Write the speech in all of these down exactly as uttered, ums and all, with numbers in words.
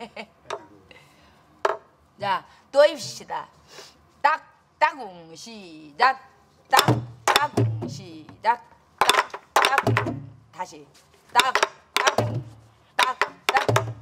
자, 또 해봅시다. 딱, 따궁, 시작. 딱, 따궁, 시작. 딱, 따궁. 다시. 딱, 따궁. 딱, 따궁.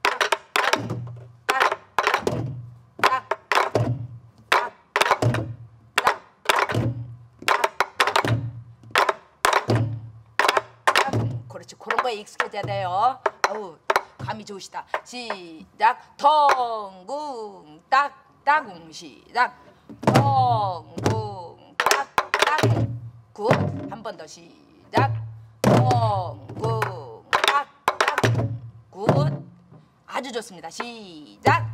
그렇지. 그런 거에 익숙해져야 돼요. 아우, 감이 좋으시다. 시작. 덩궁 딱따궁 시작. 덩궁 딱따궁. 굿. 한 번 더 시작. 덩궁 딱따궁. 굿. 아주 좋습니다. 시작.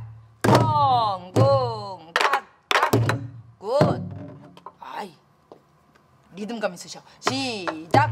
덩궁 딱따궁. 굿. 아이, 리듬감 있으셔. 시작.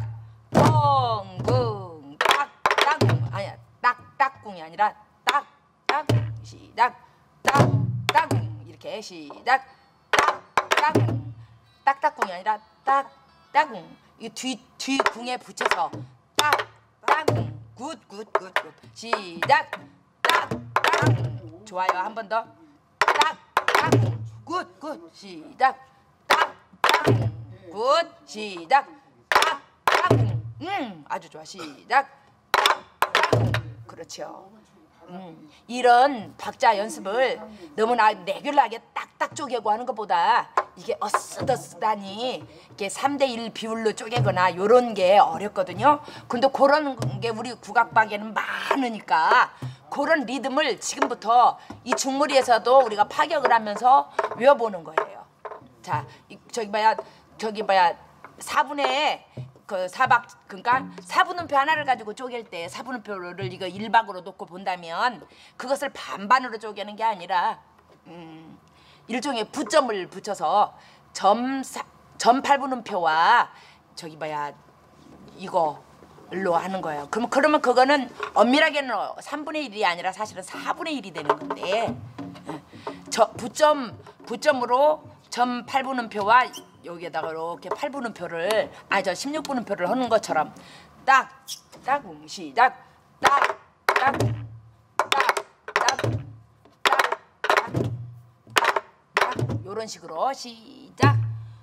덩궁 딱따궁. 아니야, 딱따궁이 아니라 딱따궁. 시작. 딱따궁. 이렇게 시작. 딱따궁. 딱따궁이 아니라 딱따궁. 이 뒤 뒤 궁에 붙여서 딱따궁. 굿 굿 굿 굿. 시작. 딱따궁. 좋아요. 한 번 더. 딱따궁. 굿 굿. 시작. 딱따궁. 굿. 시작. 딱따궁. 음, 아주 좋아. 시작. 딱따궁. 그렇죠. 음, 이런 박자 연습을 너무나 레귤러하게 딱딱 쪼개고 하는 것보다 이게 어쓰더쓰다니 이게 삼 대 일 비율로 쪼개거나 요런 게 어렵거든요. 근데 그런 게 우리 국악박에는 많으니까 그런 리듬을 지금부터 이 중무리에서도 우리가 파격을 하면서 외워보는 거예요. 자, 이, 저기 봐야 저기 봐야 사분의 그 사박, 그러니까 사분음표 하나를 가지고 쪼갤 때 사분음표를 이거 일박으로 놓고 본다면 그것을 반반으로 쪼개는 게 아니라 음, 일종의 부점을 붙여서 점, 사, 점 팔분음표와 저기 뭐야 이거로 하는 거예요. 그러면 그러면 그거는 엄밀하게는 삼분의 일이 아니라 사실은 사분의 일이 되는 건데 저 부점 부점으로 점 팔분음표와 여기에다가 이렇게 팔분음표를 아 저 십육분음표를 하는 것처럼 딱 따궁 시작. 딱 따궁 딱 따궁 딱 따궁 딱 따궁 요런 식으로 시작.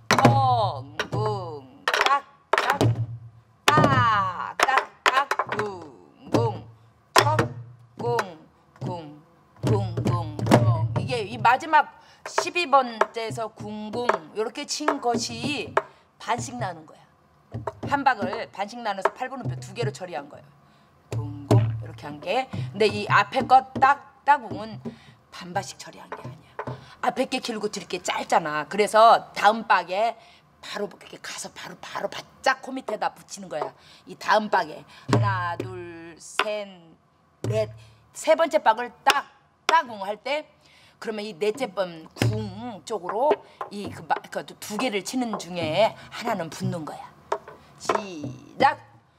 덩궁 딱 따궁 딱 딱 딱 궁궁 척궁 궁궁궁 궁. 이게 이 마지막 십이 번째에서 궁궁 이렇게 친 것이 반씩 나는 거야. 한 박을 반씩 나눠서 팔분음표 두 개로 처리한 거예요. 궁궁 이렇게 한 게. 근데 이 앞에 거 딱 따궁은 반반씩 처리한 게 아니야. 앞에 게 길고 뒤에 게 짧잖아. 그래서 다음 박에 바로 이렇게 가서 바로 바로 바짝 코 밑에다 붙이는 거야. 이 다음 박에 하나 둘 셋 넷 세 번째 박을 딱 따궁 할 때 그러면 이 넷째 번 궁 쪽으로 이 그 두 개를 치는 중에 하나는 붙는 거야. 시작.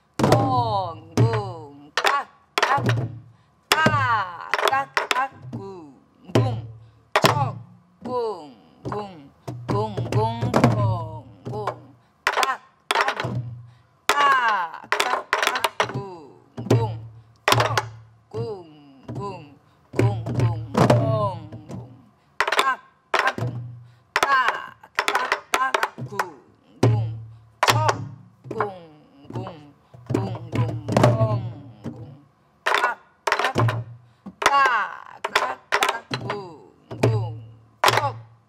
덩궁 딱따궁 딱딱딱 궁궁 척궁궁 궁궁 덩궁 딱따궁 딱딱딱 궁궁 척궁궁 궁궁 덩궁 딱따궁 딱딱딱 궁궁 척궁궁 궁궁 덩궁 딱따궁 딱딱딱 궁궁 척궁궁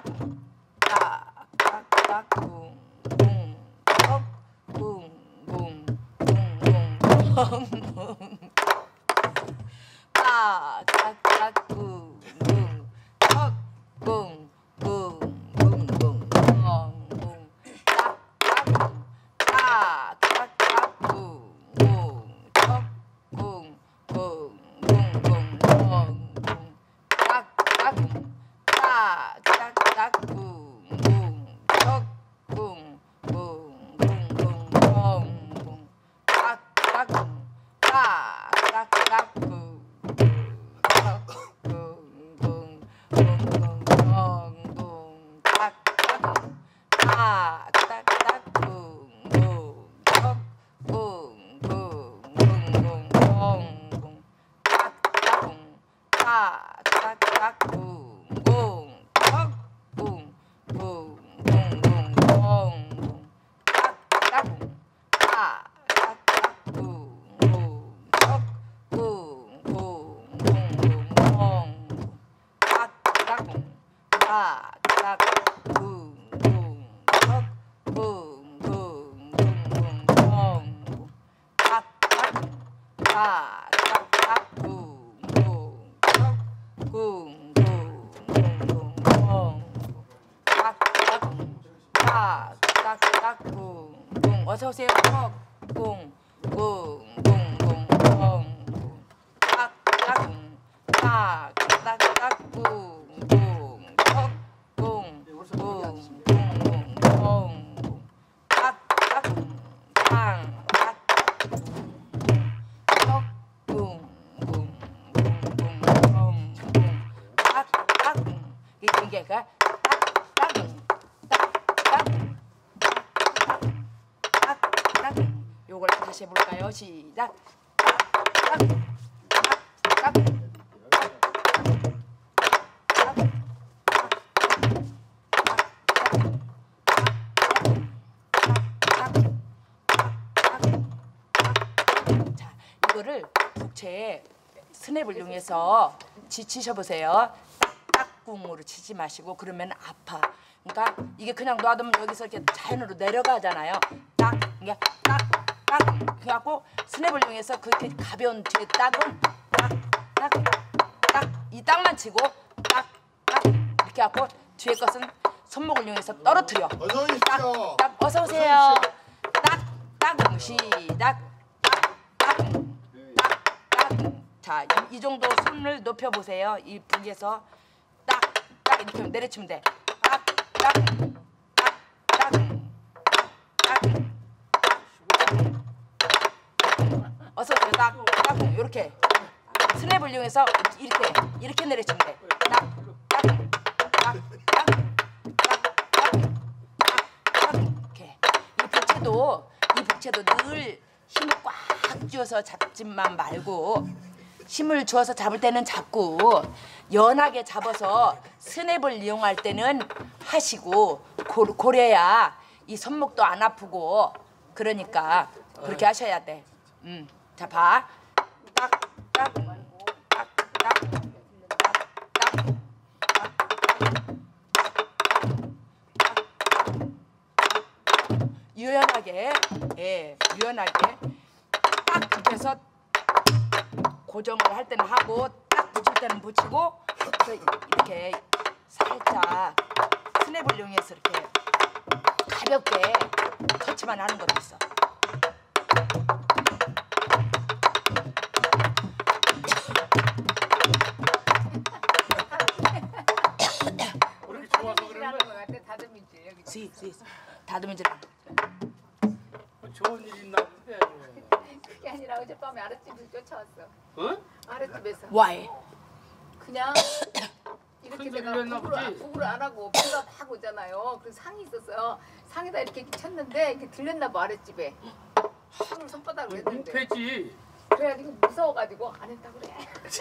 어서 오세요. gung, gung, gung, gung, gung, 딱, 딱, 딱, 딱, 딱, gung, gung, tok, gung, gung, gung, gung, gung, 딱, 딱, 탕, 딱, tok, gung, gung, gung, gung, gung, 딱, 딱, 이게 그 요걸 다시 해볼까요? 시작. 자, 이거를 북채에 스냅을 이용해서 지치셔 보세요. 딱딱궁으로 치지 마시고 그러면 아파. 그러니까 이게 그냥 놔두면 여기서 이렇게 자연으로 내려가잖아요. 딱, 이게 딱, 딱, 그래갖고 스냅을 이용해서 그렇게 가벼운 뒤에 딱은 딱, 딱, 딱, 이 딱만 치고 딱, 딱 이렇게 하고 뒤에 것은 손목을 이용해서 떨어뜨려. 어서 오십시오. 딱, 딱, 어서 오세요. 딱, 딱, 시작. 딱, 딱, 딱, 딱. 자, 이, 이 정도 손을 높여 보세요. 이 북에서 딱, 딱 이렇게 내려치면 돼. 딱, 딱, 딱, 딱, 딱, 어서 오세요. 딱, 딱, 이렇게 스냅을 이용해서 이렇게 이렇게 내려치면 돼. 딱, 딱, 딱, 딱, 딱, 딱, 딱, 이렇게. 이 북채도 이 북채도 늘 힘을 꽉 쥐어서 잡지만 말고 힘을 주어서 잡을 때는 잡고 연하게 잡아서 스냅을 이용할 때는 하시고 고, 고래야 이 손목도 안 아프고 그러니까 그렇게 하셔야 돼. 음, 자 봐. 딱, 딱, 딱, 딱, 딱, 딱, 유연하게, 예, 유연하게 딱 이렇게 해서 고정을 할 때는 하고 딱 붙일 때는 붙이고 이렇게 살짝 스냅을 이용해서 이렇게 가볍게 터치만 하는 것도 있어. 우리 좋아서 그러는 거 같아. 다듬이질 여기. 시, 시, 다듬이질. 좋은 일 있나 본데. 그게 아니라 어젯밤에 아랫집을 쫓아왔어. 어? 아랫집에서. Why? 그냥 이렇게 큰 내가 소리를 했나 부부를, 보지? 부부를 안 하고 비가 막 오잖아요. 그래서 상이 있었어요. 상에다 이렇게 쳤는데 이렇게 들렸나 봐 아랫집에. 손을 손바닥으로 했는데. 뭉패지. 그래가지고 무서워가지고 안 했다 그래.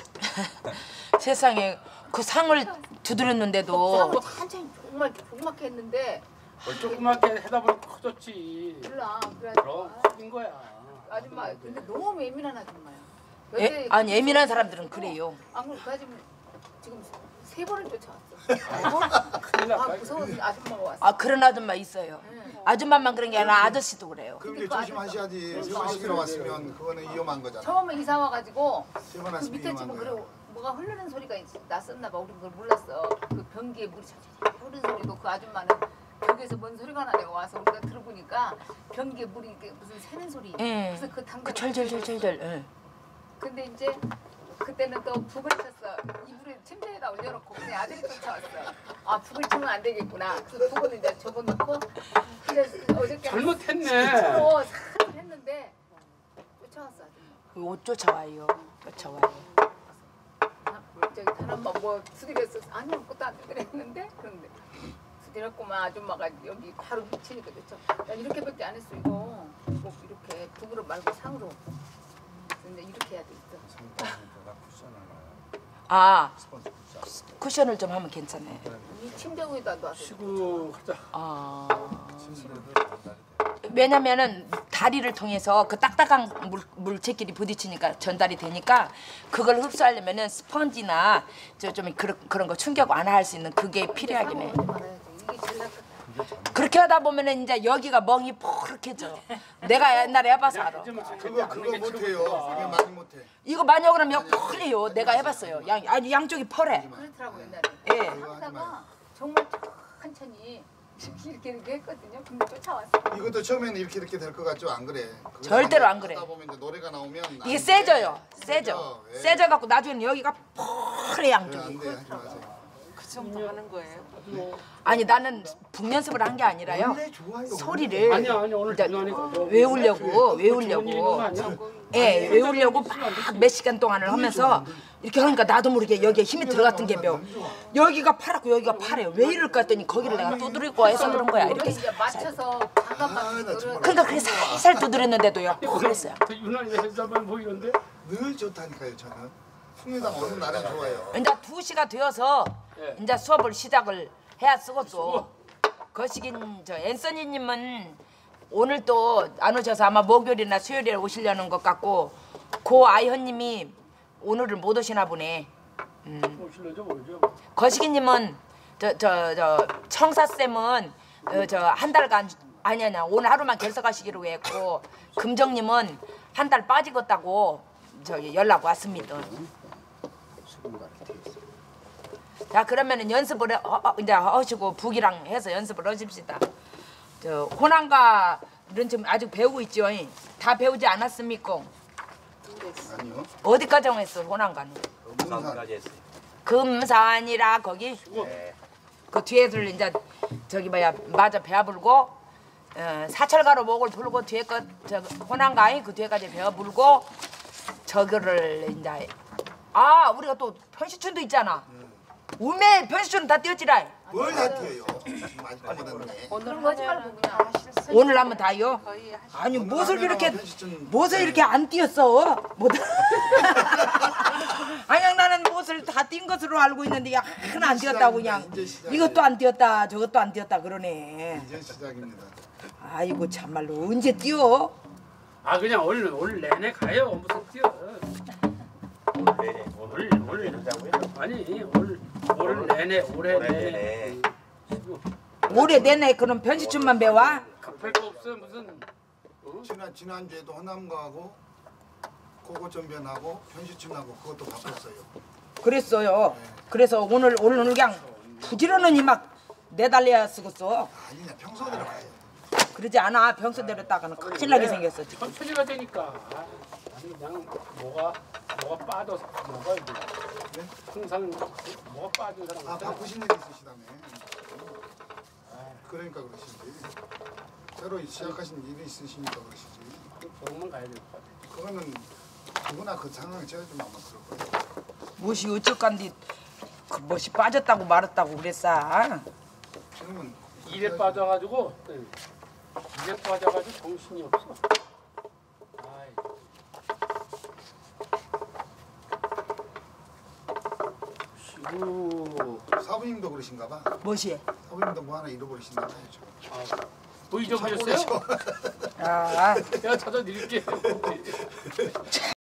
세상에 그 상을 두드렸는데도 상을 한참 정말 조그맣게 했는데 뭐 조그맣게 해다 보니 커졌지. 몰라. 그럼 그래가지고 커진 거야. 아줌마 근데 너무 예민한 아줌마야. 예? 아니 예민한 사람들은 그래요. 안 그래 그 아줌마 지금 세 번을 쫓아왔어. 큰일 아 났다. 무서워서 아줌마가 왔어. 아 그런 아줌마 있어요. 아줌마만 그런 게 아니라 아저씨도 그래요. 그럼 이제 조심하셔야지. 서울시로 왔으면 그거는 위험한 거잖아. 처음에 이사 와가지고 세번 그 왔으면 밑에 위험한 집은 거야. 그래 뭐가 흐르는 소리가 있- 났었나 봐. 우리 그걸 몰랐어. 그 변기에 물이 촤촤 흐르는 소리도 그 아줌마는 벽에서 뭔 소리가 나네요. 와서 우리가 들어보니까 변기에 물이 이렇게 무슨 새는 소리. 예. 그래서 그 당근. 그 절절절절절. 예. 근데 이제 그때는 또 북을 쳤어. 이불에 침대에다 올려놓고 근데 아들이 쫓아왔어. 아 북을 치면 안 되겠구나. 그래서 북은 이제 접어놓고 근데 어저께 잘못했네. 서로 싹 했는데 쫓아왔어. 아줌마. 옷 쫓아와요. 쫓아와요. 아, 저기 다른마 뭐 두드렸어. 아니 아무것도 안 두드렸는데 그런데 두드렸구만. 아줌마가 여기 바로 미치니까 쫓아. 난 이렇게밖에 안 했어 이거. 꼭 이렇게 북으로 말고 상으로. 근데 이렇게 해야 돼 있어. 아 쿠션을 좀 하면 괜찮아요. 이 침대 위에다 놔서. 시구하자. 아 왜냐면은 다리를 통해서 그 딱딱한 물, 물체끼리 부딪히니까 전달이 되니까 그걸 흡수하려면은 스펀지나 저 좀 그런 그런 거 충격 완화할 수 있는 그게 필요하긴 해. 말아야지. 이게 제일 낫겠다. 그렇게 하다 보면은 이제 여기가 멍이 포르해져. 내가 옛날에 해봐서 알아. 그거 그거 못해요. 그게 많이 못해. 이거 많이 그러면 여기 펄해요. 내가 해봤어요. 양 아니 양쪽이 펄해. 그렇더라고 옛날에. 예. 하다가 정말 천천히 이렇게 이렇게 했거든요. 근데 쫓아왔어. 이것도 처음에는 이렇게 이렇게 될 것 같죠? 안 그래. 그거 절대로 안 하다 그래. 보면 이제 노래가 나오면 안 이게 돼. 세져요. 세져. 그죠? 예. 세져 갖고 나중에는 여기가 펄해 그래, 양쪽이. 안 돼. 하지 마세요. 그 정도 하는 거예요? 아니 나는 북 연습을 한 게 아니라요. 원래 좋아요. 소리를 아니야 아니 오늘 이제 누나니까 외우려고 외우려고 외우려고. 예 외우려고 막 몇 시간 동안을 하면서 이렇게 하니까 나도 모르게 여기에 힘이 들어갔던 게 몇 여기가 파랗고 여기가 파래요. 왜 이럴까 했더니 거기를 내가 두드리고 해서 그런 거야. 이렇게 이제 맞춰서 장갑 아, 맞춰서 나 정말. 그러니까 그래 살살 두드렸는데도요 그랬어요. 유난히 해자만 보이는데. 늘 좋다니까요. 저는 풍류당 어느 날은 좋아요. 이제 두 시가 되어서 예. 이제 수업을 시작을 해야 쓰겠어. 거시긴 저 앤서니님은 오늘 또 안 오셔서 아마 목요일이나 수요일에 오시려는 것 같고 고 아이언님이 오늘은 못 오시나 보네. 오실려죠 모르죠. 거시기님은 저 저 저 청사 쌤은 어, 저 한 달간 아니 아니야 오늘 하루만 결석하시기로 했고 금정님은 한 달 빠지겠다고 저기 연락 왔습니다. 자 그러면은 연습을 해, 어, 어, 이제 하시고 북이랑 해서 연습을 하십시다. 저 호남가는 지금 아직 배우고 있죠. 다 배우지 않았습니까? 아니요. 어디까지 했어 호남가는? 문산. 금산이라 거기 그 뒤에를 이제 저기 뭐야 마저 배워 불고 어, 사철가로 목을 풀고 뒤에 거저 호남가이 그 뒤에까지 배워 불고 저거를 이제 아 우리가 또 편시춘도 있잖아. 우메 편시춘은 다 뛰었지라. 뭘 다 뛰어요. 아직도 못했네. 그런 거 하지 말고 그냥 오늘 하면 다요? 거의 하시- 아니 무엇을 이렇게 편시춘 무엇을 이렇게 안 뛰었어? 못. 아니 나는 무엇을 다 뛴 것으로 알고 있는데 야 하나 안 뛰었다고 그냥 이제 시작이에요. 이것도 안 뛰었다 저것도 안 뛰었다 그러네. 이제 시작입니다. 아이고 참말로 언제 뛰어? 아 그냥 오늘 오늘 내내 가요. 무슨 뛰어. 오늘 오늘 아니 오늘 오늘 내내 올해 내내. 올해 내내 그럼 편시춘만 배워? 급할 거 없어 무슨. 지난 지난주에도 호남가하고 고고 전변하고 편시춘하고 그것도 바꿨어요. 그랬어요. 그래서 오늘 오늘 그냥 부지런히 막 내달려야 쓰겠어. 아니냐 평소대로 가요. 그러지 않아 평소대로 따가는 큰일 나게 생겼어 지금. 천천히가 되니까. 아니 그냥 뭐가 뭐가 빠져서 뭐가 이제 네? 항상 뭐가 빠진 사람. 아 있잖아. 바쁘신 일이 있으시다며. 그러니까 그러시지. 새로 시작하신 일이 있으시니까 그러시지. 병원 가야 될 것 같아. 그거는 누구나 그 상황에 처해지면 아마 그럴 거예요. 무엇이 어쩔간디 그 무엇이 빠졌다고 말았다고 그랬어. 지금은 일에 빠져가지고 일에 빠져가지고 정신이 없어. 아이. 쉬고. 사부님도 그러신가 봐. 무엇이? 사부님도 뭐 하나 잃어버리신가 봐요. 지금. 아, 뭐 잊어버렸어요? 참 모르죠. 아. 내가 찾아드릴게.